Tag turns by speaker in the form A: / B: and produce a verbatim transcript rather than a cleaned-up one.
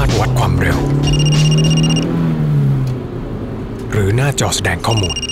A: ารถวัดความเร็วหรือหน้าจอแสดงข้อมูล